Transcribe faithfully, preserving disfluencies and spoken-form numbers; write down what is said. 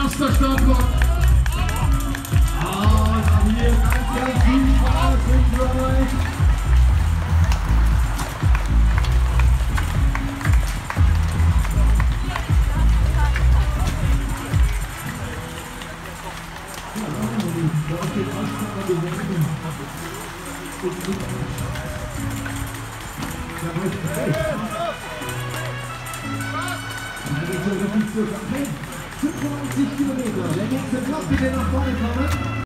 erster Startblock. Ah, hier ganz, ganz viel Spaß für euch. fünfundneunzig Kilometer. Der nächste Block bitte nach vorne kommen.